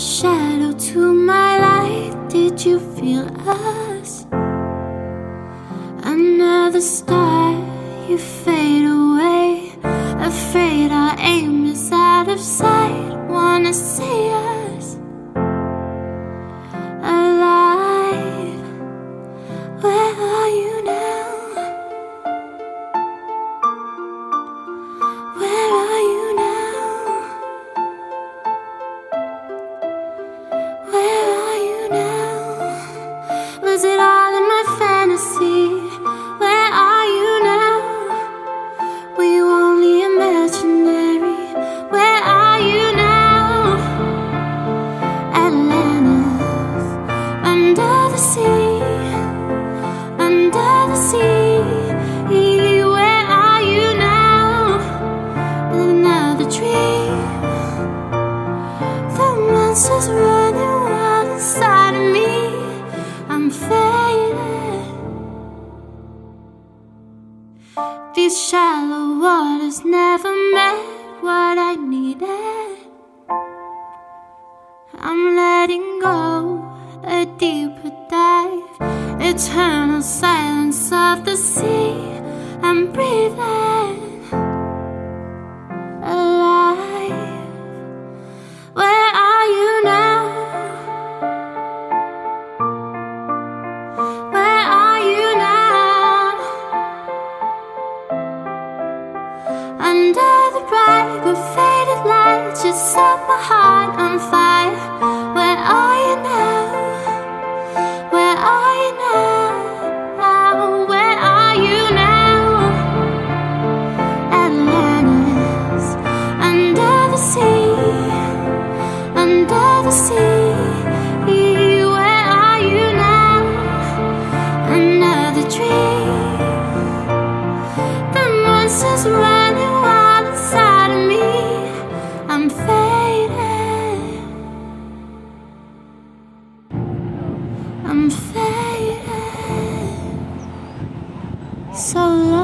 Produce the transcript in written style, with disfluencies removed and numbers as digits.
shadow to my light. Did you feel us? Another star, you fade away. Afraid our aim is out of sight. Wanna see us alive. Where are you now? Where are you now? Where are you now? Was it all in my fantasy? Where are you now? Were you only imaginary? Where are you now? Atlantis, under the sea, under the sea. Where are you now? Another dream. The monsters running wild inside of me. I'm faded. These shallow waters never met what I needed. I'm letting go, a deeper dive. Eternal silence of the sea. I'm breathing alive. Where are you now? Where are you now? Under the bright but faded light, you set my heart on fire. Where are you now? Where are you now? Where are you now? Atlantis, under the sea, under the sea. Where are you now? Another dream. The monsters running wild inside of me. I'm faded. I'm faded. So long.